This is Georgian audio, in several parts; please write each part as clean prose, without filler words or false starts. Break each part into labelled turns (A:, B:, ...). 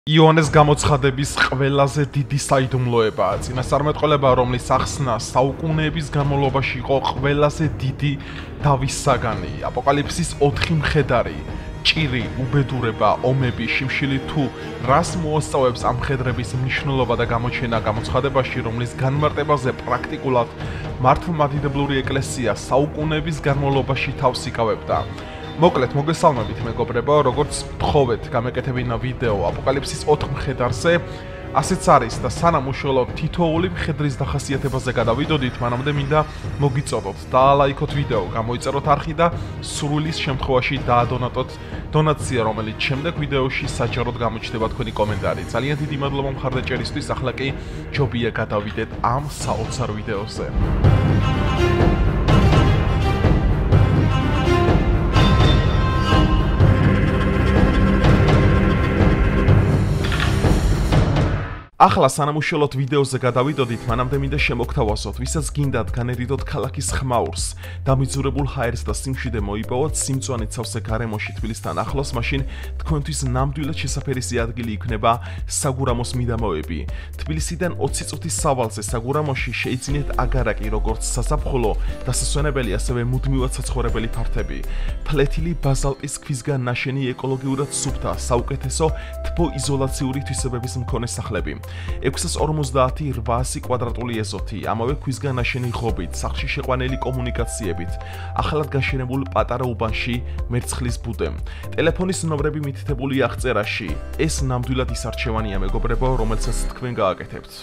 A: იონეს გამოცხადების ყველაზე დიდი საიდუმლოებაა წინასწარმეტყველება, რომლის ახსნა საუკუნეების განმავლობაში იყო ყველაზე დიდი დავის საგანი. აპოკალიფსის 4 მხედარი, ჭირი, უბედურება, ომები, შიმშილი თუ რას მოასწავებს ამ მხედრების მნიშვნელობა და გამოჩენა გამოცხადებაში, რომლის განმარტებაზე პრაქტიკულად მართლმადიდებლური ეკლესია საუკუნეების განმავლობაში თავს იკავებდა. მოკლედ მოგესალმებით მეგობრებო, როგორც თხოვეთ გამეკეთებინა ვიდეო აპოკალიფსის 4 მხედარზე, ასეც არის და სანამ უშუალოდ თითოეული მხედრის დახასიათებაზე გადავიდოდით, მანამდე მინდა მოგიწოდოთ, დაალაიქოთ ვიდეო, გამოიწეროთ არხი და სურვილის შემთხვევაში დაადონატოთ დონაცია, რომელიც შემდეგ ვიდეოში საჯაროდ გამოჩნდება თქვენი კომენტარი. ძალიან დიდი მადლობა მხარდაჭერისთვის, ახლა კი ჯობია გადავიდეთ ამ საოცარ ვიდეოზე. ახლა სანამ უშუალოდ ვიდეოზე გადავიდოდით, მანამდე მინდა შემოგთავაზოთ, ვისაც გინდათ განერიდოთ ქალაქის ხმაურს, დამიძურებულ ჰაერს და სიმშვიდე მოიპოვოთ სიმწვანით სავსე გარემოში თბილისთან ახლოს, მაშინ თქვენთვის ნამდვილად შესაფერისი ადგილი იქნება საგურამოს მიდამოები. თბილისიდან 20 წუთის სავალზე საგურამოში შეიძინეთ აგარაკი, როგორც საზაფხულო, დასასვენებელი, ასევე მუდმივად საცხოვრებელი ფართები. ფლეთილი ბაზალტის ქვისგან ნაშენი ეკოლოგიურად სუფთა, საუკეთესო თბოიზოლაციური თვისებების მქონე სახლები. 650-800 კვადრატული ეზოთი, ამავე ქვისგან ნაშენი ღობით, სახლში შეყვანილი კომუნიკაციებით, ახალად გაშენებულ პატარა უბანში მერცხლის ბუდე. ტელეფონის ნომრები მითითებულია აღწერაში. ეს ნამდვილად ის არჩევანია მეგობრებო, რომელსაც თქვენ გააკეთებთ.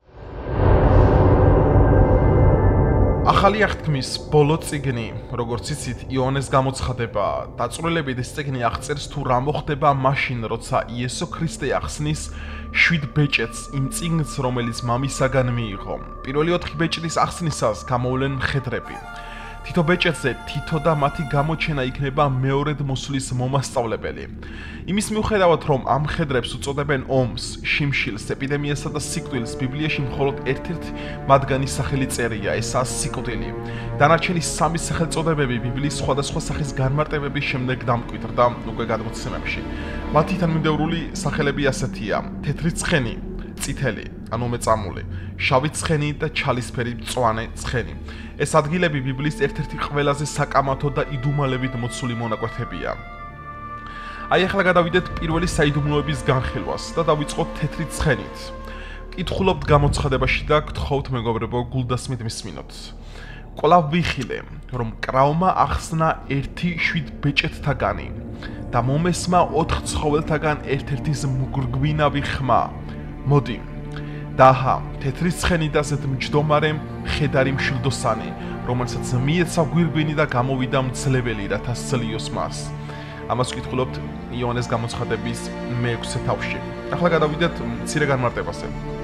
A: ახალი აღთქმის ბოლო წიგნი, როგორც იცით, იონეს გამოცხადება. დაწვრილებით ეს წიგნი აღწერს თუ რა მოხდება მაშინ, როცა იესო ქრისტე ახსნის 7 ბეჭედს იმ წიგნს, რომელიც მამისაგან მიიღო. პირველი 4 ბეჭდის ახსნისას გამოვლენ მხედრები. თითო ბეჭედზე თითო და მათი გამოჩენა იქნება მეორედ მოსვლის მომასწავლებელი. იმის მიუხედავად, რომ ამ მხედრებს უწოდებენ ომს, შიმშილს, ეპიდემიასა და სიკვდილს, ბიბლიაში მხოლოდ ერთ-ერთი მათგანი სახელი წერია, ესაა სიკვდილი. დანარჩენი 3 სახელწოდებები ბიბლიის სხვადასხვა სახის განმარტებების შემდეგ დამკვიდრდა უკვე გადმოცემებში. მათი თანმიმდევრული სახელები ასეთია: თეთრი ცხენი, წითელი, ანუ მეწამული, შავი ცხენი და ჩალისფერი მწვანე ცხენი. ეს ადგილები ბიბლიის ერთ-ერთი ყველაზე საკამათო და იდუმალებით მოცული მონაკვეთებია. აი ახლა გადავიდეთ პირველი საიდუმლოების განხილვას და დავიწყოთ თეთრი ცხენით. კითხულობთ გამოცხადებაში და გთხოვთ მეგობრებო, გულდასმით მისმინოთ. კვლავ ვიხილე, რომ კრავმა ახსნა 7 ბეჭედთაგანი და მომესმა 4 ცხოველთაგან ერთ-ერთის მგრგვინავი ხმა. მოდი, დაჰა, თეთრი ცხენი და ზედ მჯდომარე მხედარი მშილდოსანი, რომელსაც მიეცა გვირგვინი და გამოვიდა მძლეველი, რათა სძლიოს მას. ამას ვკითხულობთ იონეს გამოცხადების მე-6 თავში. ახლა გადავიდეთ მცირე განმარტებაზე.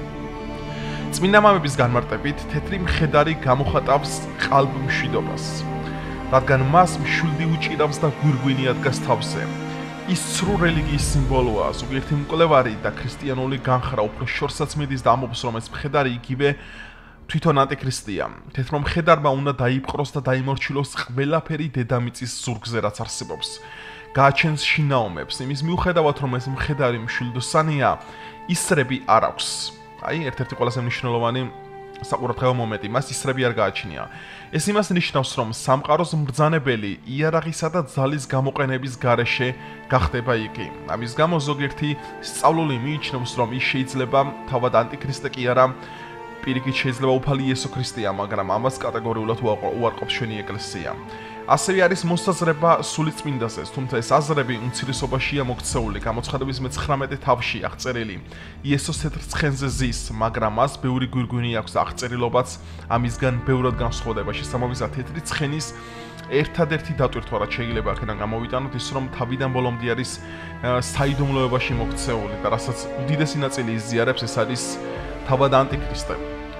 A: წმინდა მამების განმარტებით, თეთრი მხედარი გამოხატავს ყალბმშვიდობას, რადგან მას მშვილდი უჭირავს და გვირგვინი ადგას თავზე. ის ცრუ რელიგიის სიმბოლოა, ზოგიერთი მკვლევარი და ქრისტიანული განხრა უფრო შორსაც მიდის და ამბობს, რომ ეს მხედარი იგივე თვითონ ანტიქრისტია. თეთრ მხედარმა უნდა დაიპყროს და დაიმორჩილოს ყველაფერი დედამიწის ზურგზე, რაც არსებობს. გააჩენს შინაომებს, იმის მიუხედავად, რომ ეს მხედარი მშვილდოსანია, ისრები არ აქვს. აი, ერთ-ერთი ყველაზე მნიშვნელოვანი საყურადღებო მომენტი, მას ისრები არ გააჩნია. ეს იმას ნიშნავს, რომ სამყაროს მბრძანებელი იარაღისა და ძალის გამოყენების გარეშე გახდება იგი. ამის გამო ზოგიერთი სწავლული მიიჩნევს, რომ ის შეიძლება თავად ანტიქრისტე კი არა, პირიქით შეიძლება უფალი იესო ქრისტეა, მაგრამ ამას კატეგორიულად უარყოფს ჩვენი ეკლესია. ასევე არის მოსაზრება სულიწმინდაზე, თუმცა ეს აზრები უმცირესობაშია მოქცეული. გამოცხადების მე-19 თავში აღწერილი იესოს თეთრ ცხენზე ზის, მაგრამ მას ბევრი გვირგვინი აქვს და აღწერილობაც ამისგან ბევრად განსხვავდება. შესაბამისად, თეთრი ცხენის ერთადერთი დატვირთვა, რაც შეიძლება აქედან გამოვიტანოთ, ის რომ თავიდან ბოლომდე არის საიდუმლოებაში მოქცეული და რასაც უდიდესი ნაწილი იზიარებს, ეს არის თავად ანტიქრისტე.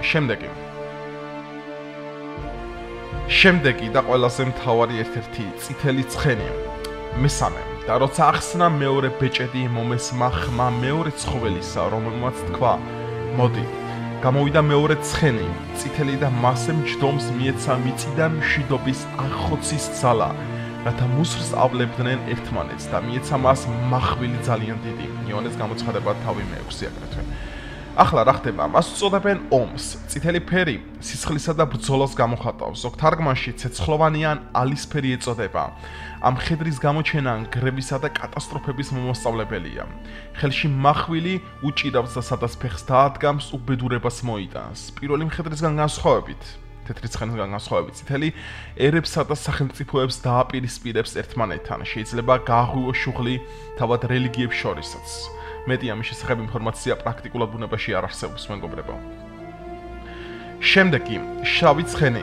A: შემდეგი და ყველაზე მთავარი ერთ-ერთი წითელი ცხენი. მესამე, და როცა ახსნა მეორე ბეჭედი, მომესმა ხმა მეორე ცხოველისა, რომელმაც თქვა: მოდი, გამოვიდა მეორე ცხენი, წითელი და მასე მჯდომს მიეცა მიწიდან მშვიდობის ახოცის ძალა რათა მუსრს ავლებდნენ ერთმანეთს და მიეცა მას მახვილი ძალიან დიდი. იონეს გამოცხადება თავი მე-6 აგრეთვე. ახლა რა ხდება? მას უწოდებენ ომს. წითელი ფერი სისხლისა და ბრძოლას გამოხატავს. ზოგ თარგმანში ცეცხლოვანი ან ალისფერი ეწოდება. ამ ხედრის გამოჩენა გრებისა და კატასტროფების მომასწავლებელია. ხელში მახვილი უჭირავს და სადაც ფეხს დაადგამს, უბედურებას მოიტანს. პირველი მხედრისგან განსხვავებით, თეთრი ცხენისგან განსხვავებით, წითელი ერებსა და სახელმწიფოებს დააპირისპირებს ერთმანეთთან. შეიძლება გააღვივოს შუღლი თავად რელიგიებს შორისაც. მეტი ამის შესახებ ინფორმაცია პრაქტიკულად ბუნებაში არ არსებობს, მეგობრებო. შემდეგი, შავი ცხენი.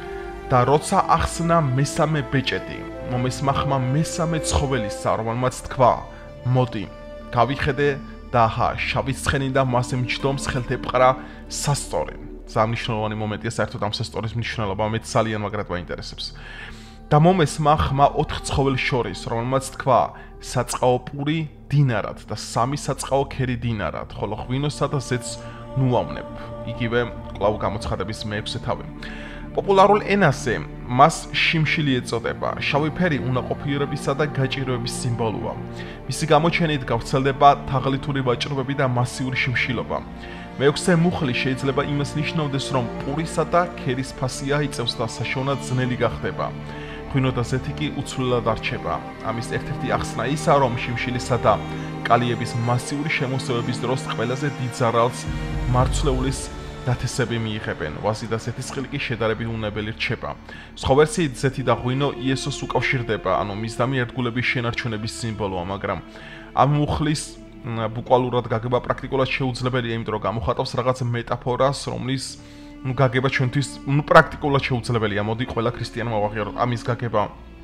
A: და როცა ახსნა მესამე ბეჭედი, მომესმა ხმა მესამე ცხოველისა, რომელმაც თქვა: მოდი, გავიხედე და აჰა, შავი ცხენი და მას ემჯდომს ხელთეპყრა სასტორი. ძალიან მნიშვნელოვანი მომენტია საერთოდ ამ სასტორის მნიშვნელობა, მე ძალიან მაგრად მაინტერესებს. და მომესმა ხმა 4 ცხოველს შორის, რომელმაც თქვა: საწყაო პური დინარად და 3 საწყაო ქერი დინარად, ხოლო ღვინოსა და ზეთს ნუავნებ. იგივე კვლავ გამოცხადების მე-6 თავი. პოპულარულ ენაზე მას შიმშილი ეწოდება. შავი ფერი უნაყოფიერებისა და გაჭირვების სიმბოლოა. მისი გამოჩენით გავრცელდება თაღლითური ვაჭრობები და მასიური შიმშილობა. მე-6 მუხლი შეიძლება იმას ნიშნავდეს, რომ პურისა და ქერის ფასი აიწევს და საშოვნად ძნელი გახდება. ღვინო და ზეთი კი უცვლელად არჩება. ამის ერთ-ერთი ახსნა ისაა, რომ შიმშილისა და კალიების მასიური შემოსევების დროს ყველაზე დიდ ზარალს მარცვლეულის დათესები მიიღებენ. ვაზი და ზეთის ხილი კი შედარებით უნებელი რჩება. სხვა ვერსიით ზეთი და ღვინო იესოს უკავშირდება, ანუ მისდამი ერთგულების შენარჩუნების სიმბოლოა, მაგრამ ამ მუხლის ბუკვალურად გაგება პრაქტიკულად შეუძლებელია, იმიტომ რომ გამოხატავს რაღაც მეტაფორას, რომლის გაგება ჩვენთვის პრაქტიკულად შეუძლებელია. მოდი ყველა ქრისტიანმა ვაღიაროთ ამის გაგება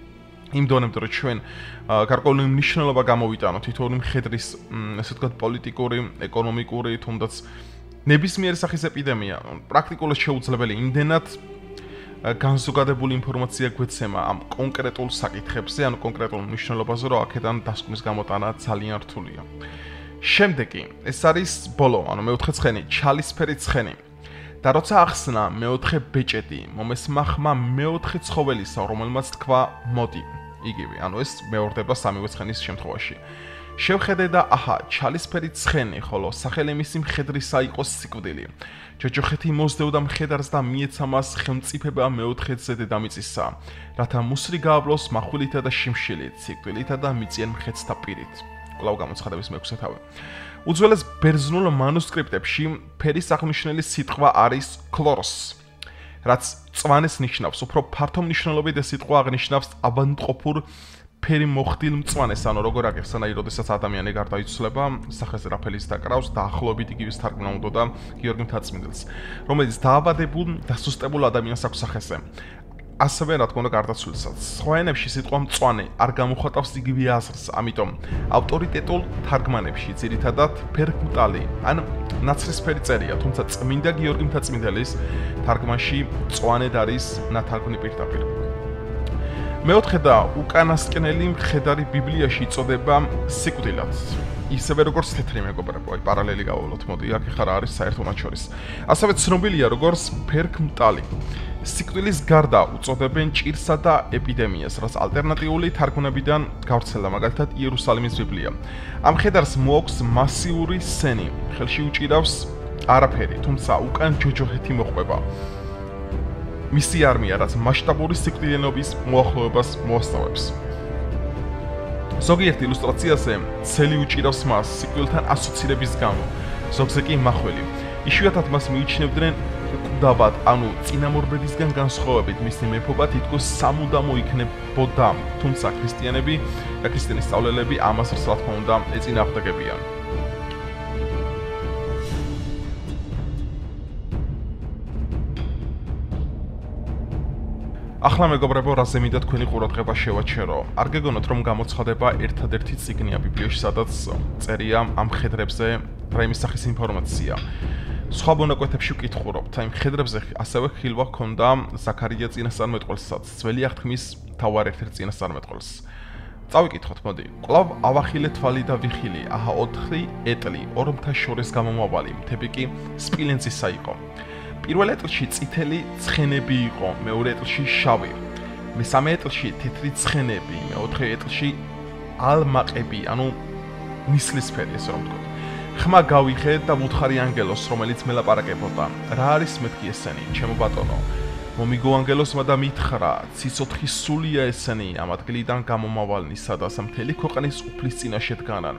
A: იმ დონემდე, რომ ჩვენ გარკვეული მნიშვნელობა გამოვიტანოთ თითოეული მხედრის, ესე ვთქვათ, პოლიტიკური, ეკონომიკური, თუნდაც ნებისმიერი სახის ეპიდემია, პრაქტიკულად შეუძლებელია იმდენად განზოგადებული ინფორმაცია გვეცემა ამ კონკრეტულ საკითხებზე, ანუ კონკრეტულ მნიშვნელობაზე, რომ აქედან დასკვნის გამოტანა ძალიან რთულია. შემდეგი, ეს არის ბოლო, ანუ მე-4 ცხენი, ჩალისფერი ცხენი. და როცა ახსნა მე-4 ბეჭედი, მომესმა ხმა მე-4 ცხოველისა, რომელმაც თქვა: მოდი. იგივე, ანუ ეს მეორდება 3 ცხენის შემთხვევაში. შევხედე და აჰა, ჩალისფერი ცხენი, ხოლო სახელი მისი მხედრისა იყო სიკვდილი. ჯოჯოხეთი მოსდევდა მხედარს და მიეცა მას ხელმწიფება მე-4-ზე დედამიწისა, რათა მუსრი გაავლოს მახვილითა და შიმშილით, სიკვდილითა და მიწიან მხედრთა პირით. კვლავ გამოცხადების მე-6 თავი. უძველეს ბერძნულ მანუსკრიპტებში ფერის აღნიშნული სიტყვა არის ქლოროს, რაც წვანეს ნიშნავს. უფრო ფართო მნიშვნელობით ეს სიტყვა აღნიშნავს აბანტყოფურ ფერი მოხდილ მწვანეს, ანუ როგორ აღეხსნა, როდესაც ადამიანი გარდაიცვლება, სახეზე რაფელის დაკრავს, დაახლოებით იგივე თარგმნა უნდა გიორგი მთაწმინდელს, რომელიც დაავადებულ, დასუსტებულ ადამიანს აქვს სახეზე. ასევე რა თქმა უნდა გარდაცვლილსაც. სხვა ენებში სიტყვა მწვანე არ გამოხატავს იგივე აზრს, ამიტომ ავტორიტეტულ თარგმანებში ძირითადად ფერმტალი ან ნაცრისფერი წერია, თუმცა წმინდა გიორგი მთაწმინდელის თარგმანში მწვანედ არის ნათარგმნი პირდაპირ. მე-4 და უკანასკნელი მხედარი ბიბლიაში იწოდება სიკვდილად. ისევე როგორც თეთრი მეგობრებო, აი პარალელი გავავლოთ, მოდი, აქ ხარ არის საერთო მათ შორის. ასევე ცნობილია როგორც ფერმტალი. სიკვდილის გარდა უწოდებენ ჭირსა და ეპიდემიას, რაც ალტერნატიული თარგმანებიდან გავრცელდა, მაგალითად იერუსალიმის ბიბლია. ამ მხედარს მოაქვს მასიური სენი, ხელში უჭირავს არაფერი, თუმცა უკან ჯოჯოხეთი მოყვება. მისი არმია, რაც მასშტაბური სიკვდილიანობის მოახლოებას მოასწავებს. ზოგიერთ ილუსტრაციაზე ცელი უჭირავს მას სიკვდილთან ასოცირების გამო, ზოგზე კი მახვილი. იშვიათად მას მიიჩნევდნენ უკუდავად, ანუ წინამორბედისგან განსხვავებით მისი მეფობა თითქოს სამუდამო იქნებოდა, თუმცა ქრისტიანები და ქრისტიანი სწავლელები ამას რა თქმა უნდა ეწინააღმდეგებიან. ახლა მეგობრებო, რაზე მინდა თქვენი ყურადღება შევაჩერო. არ გეგონოთ, რომ გამოცხადება ერთადერთი წიგნია ბიბლიაში, სადაც წერია ამ მხედრებზე რაიმე სახის ინფორმაცია. სხვა მონაკვეთებში ვკითხულობთ, აი მხედრებზე ასევე ხილვა ჰქონდა ზაქარია წინასწარმეტყველსაც, ძველი აღთქმის მთავარ ერთ-ერთ წინასწარმეტყველს. წავიკითხოთ, მოდი. კვლავ ავახილე თვალი და ვიხილი, აჰა 4 ეტლი, ორ მთას შორის გამომავალი, მთები კი სპილენძისა იყო. პირველ ეტლში წითელი ცხენები იყო, მეორე ეტლში შავი. მესამე ეტლში თეთრი ცხენები, მეოთხე ეტლში ალმაყები, ანუ ნისლისფერი, ესე რომ ვთქვათ. ხმა გავიხედ და ვუთხარი ანგელოს, რომელიც მელაპარაკებოდა. რა არის მეთქი ესენი, ჩემო ბატონო? მომიგო ანგელოსმა და მითხრა, ციცოცხლის სულია ესენი, ამ ადგილიდან გამომავალნი, სადაც მთელი ქვეყნის უფლის წინაშე დგანან.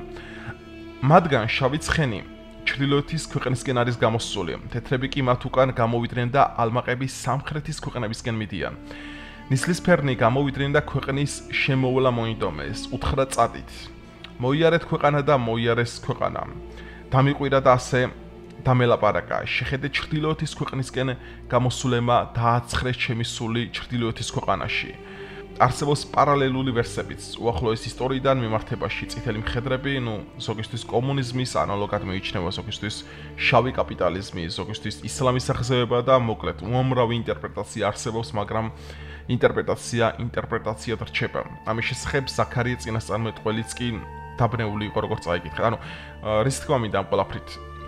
A: მათგან შავი ცხენი ჩრდილოეთის ქვეყნისკენ არის გამოსული, თეთრები კი მათ უკან გამოვიდნენ და ალმაყები სამხრეთის ქვეყნებისკენ მიდიან. ნისლისფერნი გამოვიდნენ და ქვეყნის შემოვლა მოინდომეს, უთხრა წადით. მოიარეთ ქვეყანა და მოიარეს ქვეყანა. დამიყვირა და ასე დამელაპარაკა, შეხედე ჩრდილოეთის ქვეყნისკენ გამოსულებმა დააცხრეს ჩემი სული ჩრდილოეთის ქვეყანაში. არსებობს პარალელური ვერსებიც, უახლოეს ისტორიიდან მიმართებაში წითელი მხედრები, ზოგისთვის კომუნიზმის ანალოგად მიიჩნევა, ზოგისთვის შავი კაპიტალიზმი, ზოგისთვის ისლამის აღზევება და მოკლედ უამრავი ინტერპრეტაცია არსებობს, მაგრამ ინტერპრეტაცია რჩება. ამის შესახებ ზაქარია წინასწარმეტყველიც კი დაბნეული იყო, როგორც წაიკითხა. რის თქმა მინდა ამ ყველაფრით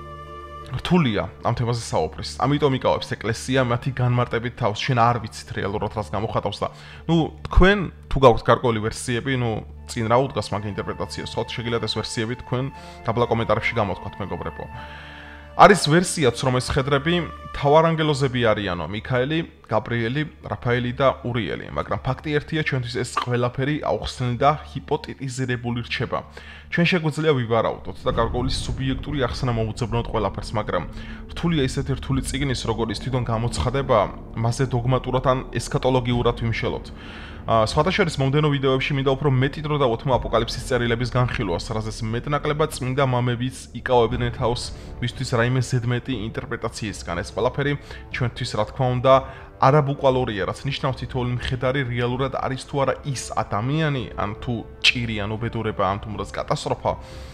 A: რთულია ამ თემაზე საუბრის. ამიტომ იკავებს ეკლესია მათი განმარტებით თავს. შენ არ ვიცით რეალურად რას გამოხატავს და თქვენ თუ გაქვთ გარკვეული ვერსიები, წინ რა უდგას მაგ ინტერპრეტაციას, ხო შეგიძლიათ ეს ვერსიები თქვენ დაბლა კომენტარებში გამოთქვათ, მეგობრებო. არის ვერსიაც, რომ ეს ხედრები მთავარანგელოზები არიანო, მიქაელი, გაბრიელი, რაფაელი და ურიელი, მაგრამ ფაქტი ერთია, ჩვენთვის ეს ყველაფერი აუხსნელი და ჰიპოთეტიზირებული რჩება. ჩვენ შეგვიძლია ვივარაუდოთ და გარკვეული სუბიექტური ახსნა მოუძებნოთ ყველაფერს, მაგრამ რთულია ისეთი რთული წიგნის, როგორიც თვითონ გამოცხადება, მასზე დოგმატურად ან ესქატოლოგიურად ვიმშელოთ. სხვათა შორის მომდენო ვიდეოებში მინდა უფრო მეტი დრო დავუთმო აპოკალიფსის წერილების განხილვას, რაზეც მეტნაკლებად წმინდა მამებიც იკავებდნენ თავს მისთვის რაიმე ზედმეტი ინტერპრეტაციისგან. ეს ყველაფერი ჩვენთვის რა თქმა უნდა არაბუკვალურია, რაც ნიშნავს თითოეული მხედარი რეალურად არის თუ არა ის ადამიანი, ან თუ ჭირი, ან უბედურება, ან თუ მრაც კატასტროფა.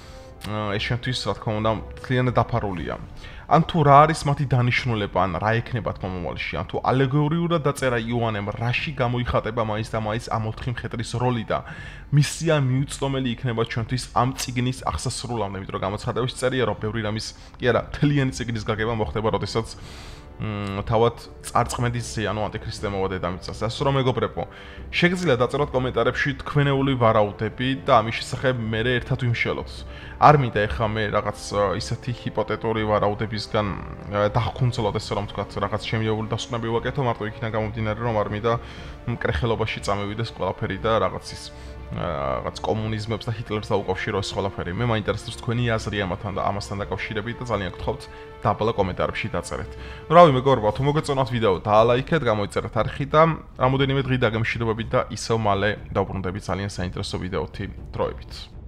A: ეს ჩვენთვის რა თქმა უნდა ძალიან დაფარულია. ან თუ რა არის მათი დანიშნულება, ან რა ექნება თქმა მომავალში, ან თუ ალეგორიულად დაწერა იოანემ, რაში გამოიხატება მაინც და მაინც ამ 4 მხედრის როლი და მისია მიუწვდომელი იქნება ჩვენთვის ამ წიგნის აღსასრულამდე, იმიტომ რომ გამოცხადების წერია, რომ ბევრი რამის კი არა, მთლიანი წიგნის გაგება მოხდება, როდესაც თავად წარწმენდისზე, ანუ ანტიქრისტე მოვა დედამიწაზე. ასე რომ მეგობრებო, შეგიძლიათ დაწეროთ კომენტარებში თქვენეული ვარაუდები და ამის შესახებ მე ერთად ვიმშელოთ. არ მინდა ეხლა მე რაღაც ისეთი ჰიპოთეტური ვარაუდებისგან დახკუნცლოთ, ესე რომ ვთქვათ, რაღაც შემიძლია დასკვნები ვაკეთო, მარტო იქიდან გამომდინარე, რომ არ მინდა მკრეხელობაში წამევიდეს ყველაფერი და რაღაც კომუნიზმებს და ჰიტლერს დაუკავშიროს ყველაფერი. მე მაინტერესებს თქვენი აზრი ამასთან დაკავშირებით და ძალიან გთხოვთ დაბლა კომენტარებში დაწერეთ. რავი მეგობრებო, თუ მოგეწონათ ვიდეო, დაალაიქეთ, გამოიწერეთ არხი და რამოდენიმე დღე დაგემშვიდობებით და ისევ მალე დავბრუნდებით ძალიან საინტერესო ვიდეოთი დროებით.